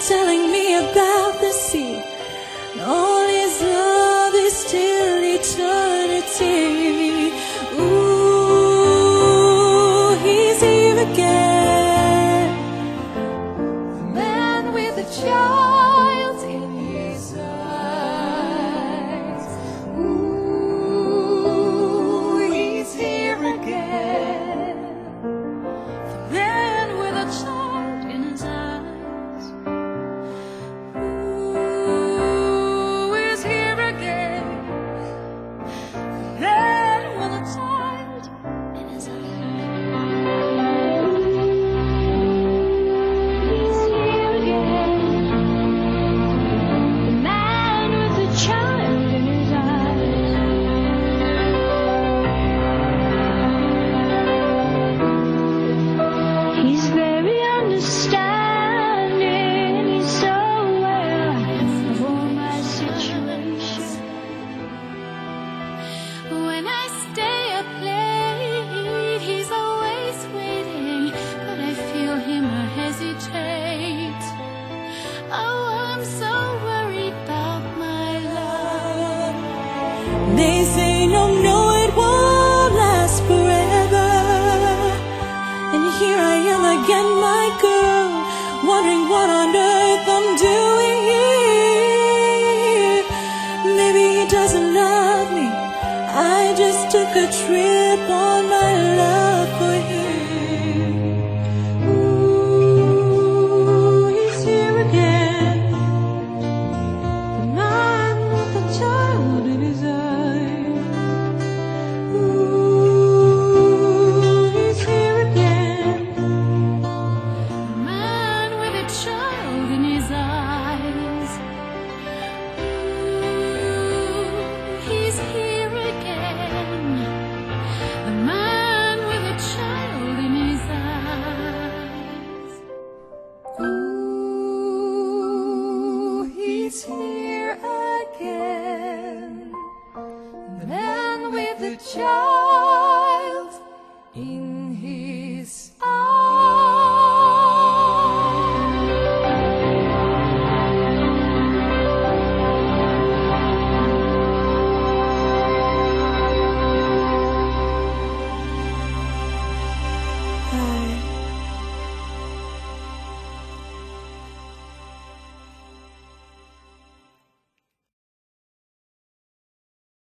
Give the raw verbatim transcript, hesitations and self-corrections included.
telling me about the sea. All his love is till eternity. Ooh, he's here again. The man with the child in his eyes. Ooh, he's here again. The man with a child in his eyes. They say no, no, it won't last forever. And here I am again, my girl, wondering what on earth I'm doing here. Maybe he doesn't love me. I just took a trip on my love for him. Ooh, he's here again. The man with the child in his eyes. He's here again, the man with the child in his